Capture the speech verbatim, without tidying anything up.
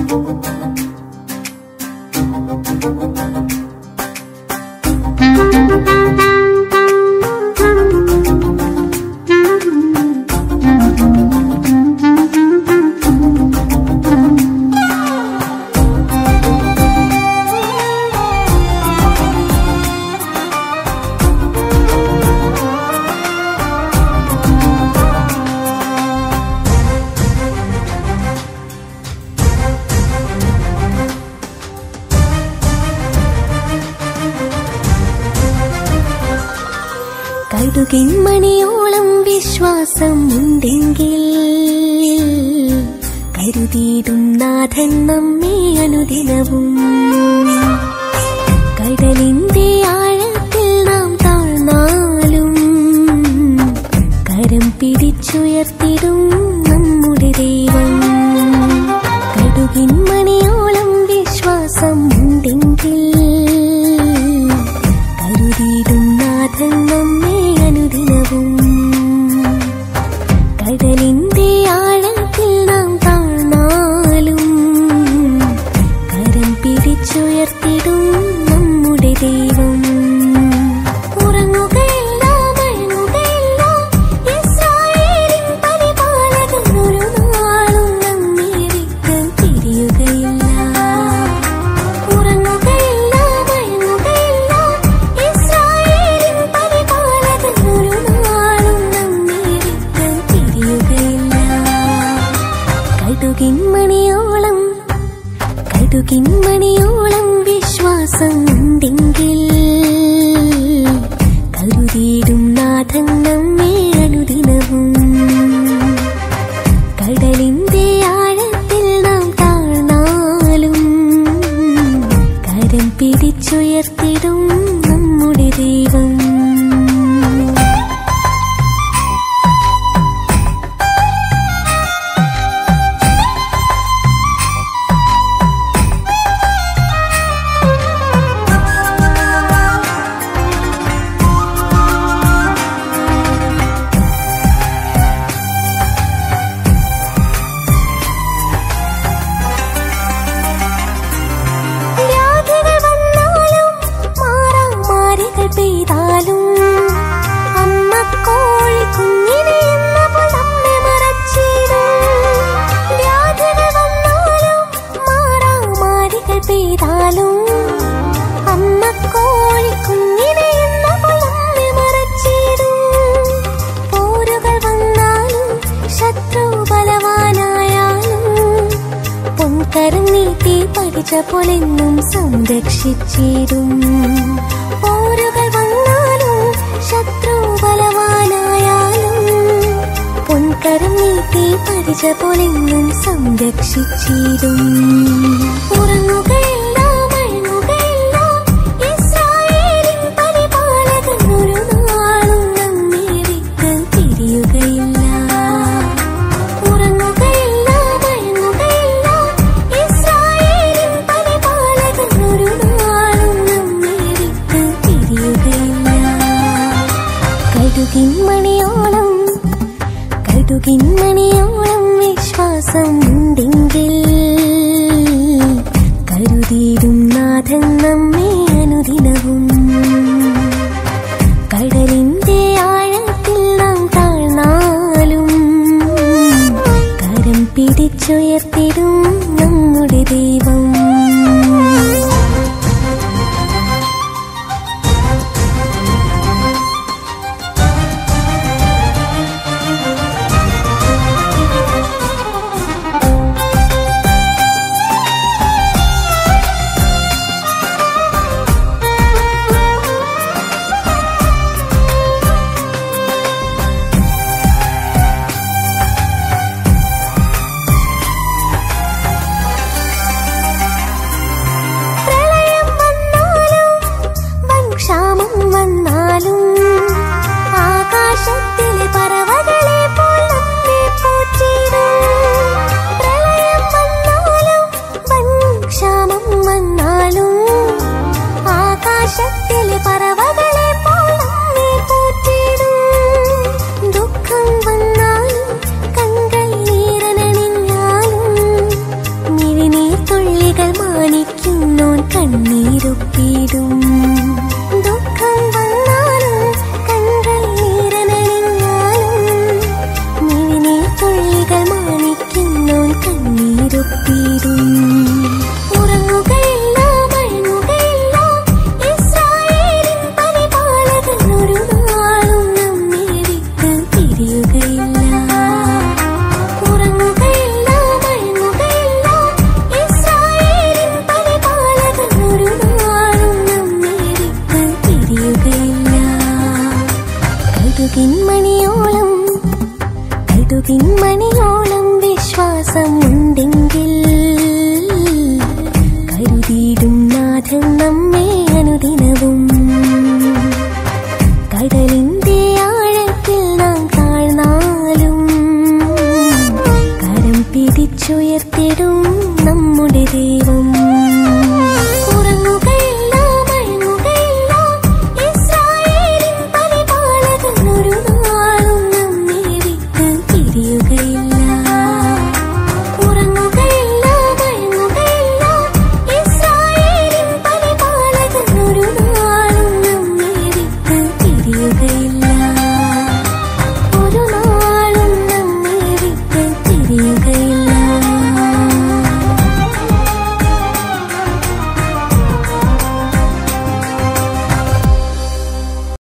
കടുകിൻ മണിയോളം വിശ്വാസം ഉണ്ടെങ്കിൽ കരുതിയിടും നാഥൻ നമ്മെ അനുദിനവും. കടലിന്റെ ആഴത്തിൽ നാം താഴ്ന്നാലും കരം പിടിച്ചുയർത്തിടും നമ്മുടെ ദൈവം. കടുകിൻ മണിയോളം വിശ്വാസം ഉണ്ടെങ്കിൽ കരുതിയിടും നാഥൻ നമ്മെ അനുദിനവും. കടലിന്റെ ആഴത്തിൽ നാം താഴ്ന്നാലും കരം പിടിച്ചുയർത്തിടും നമ്മുടെ ദൈവം. ഉറങ്ങുകയില്ല, മയങ്ങുകയില്ല, ഇസ്രായേലിൻ പരിപാലകൻ ഒരു നാളും നമ്മെ വിട്ട് പിരിയുകയില്ല. ഉറങ്ങുകയില്ല, മയങ്ങുകയില്ല, ഇസ്രായേലിൻ പരിപാലകൻ ഒരു നാളും നമ്മെ വിട്ട് പിരിയുകയില്ല. കടുകിൻ മണിയോളം കടുകിൻ മണിയോളം വിശ്വാസം ഉണ്ടെങ്കിൽ കരുതിയിടും നാഥൻ നമ്മെ അനുദിനവും. കടലിന്റെ ആഴത്തിൽ നാം താഴ്ന്നാലും കരം പിടിച്ചുയർത്തിടും നമ്മുടെ ദൈവം. പെയ്താലും അമ്മ കോഴി കുഞ്ഞിനെ എന്നപ്പോൾ നമ്മെ മറച്ചിടും. വ്യാധന വന്നാലും മാറാമാരികൾ പെയ്താലും അമ്മ കോഴി കുഞ്ഞിനെ എന്നപ്പോൾ നമ്മെ മറച്ചിടും. പോരുകൾ വന്നാലും ശത്രു ബലവാനായാലും പൊൻകരം നീട്ടി പഠിച്ച പോലെന്നും സംരക്ഷിച്ചിടും. പോരുകൾ വന്നാലും ശത്രു ബലവാനായാലും പൊൻകരം നീട്ടി പഠിച്ച പോലെന്നും സംരക്ഷിച്ചിടും. ഉറങ്ങുകയില്ല, മയങ്ങുകയില്ല, ഇസ്രായേലിൻ പരിപാലകൻ ഒരു നാളും നമ്മെ വിട്ട് പിരിയുകയില്ല. ഉറങ്ങുകയില്ല, മയങ്ങുകയില്ല, ഇസ്രായേലിൻ പരിപാലകൻ ഒരു നാളും നമ്മെ വിട്ട് പിരിയുകയില്ല. കടുകിൻ മണിയോളം കടുകിൻ മണിയോളം വിശ്വാസം ഉണ്ടെങ്കിൽ കരുതിയിടും നാഥൻ നമ്മെ അനുദിനവും. കടലിന്റെ ആഴത്തിൽ നാം താഴ്ന്നാലും കരം പിടിച്ചുയർത്തിടും നമ്മുടെ ദൈവം. കാത്തിടും. ദുഃഖം വന്നാലും കണ്കൾ നീരനണിഞ്ഞാലും മിഴിനീർ തുള്ളികൾ മാണിക്കുന്നോൻ കണ്ണീരൊപ്പിടും. ഉറങ്ങുകയില്ല വഴങ്ങുകയില്ല ഇസ്രായേലിൻ പരിപാലകൻ ഒരു നാളും നമ്മെ വിട്ട് പിരിയുകയില്ല. ഉറങ്ങുകയില്ല വഴങ്ങുകയില്ല ഇസ്രായേലിൻ പരിപാലകൻ ഒരു നാളും നമ്മെ വിട്ട് പിരിയുകയില്ല. കടുകിൻ മണിയോളം കടുകിൻ മണിയോളം വിശ്വാസം ഉണ്ടെങ്കിൽ കരുതിയിടും നാഥൻ നമ്മെ അനുദിനവും. കടലിന്റെ ആഴത്തിൽ നാം താഴ്ന്നാലും കരം പിടിച്ചുയർത്തിടും നമ്മുടെ ദൈവം.